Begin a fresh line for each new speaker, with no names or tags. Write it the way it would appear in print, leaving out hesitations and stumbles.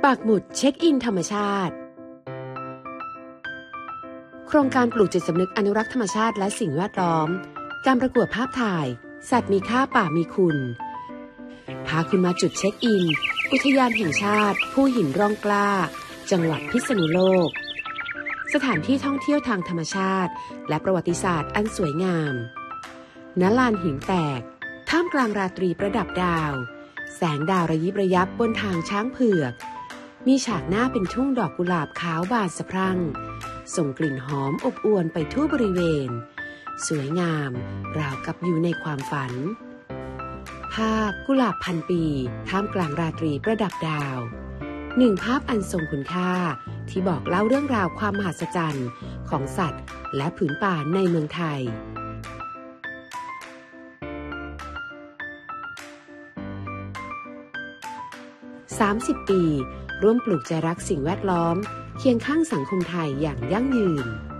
ปักหมุดเช็คอินธรรมชาติโครงการปลูกจิตสำนึกอนุรักษ์ธรรมชาติและสิ่งแวดล้อมการประกวดภาพถ่ายสัตว์มีค่าป่ามีคุณพาคุณมาจุดเช็คอินอุทยานแห่งชาติภูหินร่องกล้าจังหวัดพิษณุโลกสถานที่ท่องเที่ยวทางธรรมชาติและประวัติศาสตร์อันสวยงามณลานหินแตกท่ามกลางราตรีประดับดาวแสงดาวระยิบระยับบนทางช้างเผือกมีฉากหน้าเป็นทุ่งดอกกุหลาบขาวบานสะพรั่งส่งกลิ่นหอมอบอวลไปทั่วบริเวณสวยงามราวกับอยู่ในความฝันภาพกุหลาบพันปีท่ามกลางราตรีประดับดาวหนึ่งภาพอันทรงคุณค่าที่บอกเล่าเรื่องราวความมหัศจรรย์ของสัตว์และผืนป่าในเมืองไทย30 ปีร่วมปลูกใจรักสิ่งแวดล้อมเคียงข้างสังคมไทยอย่างยั่งยืน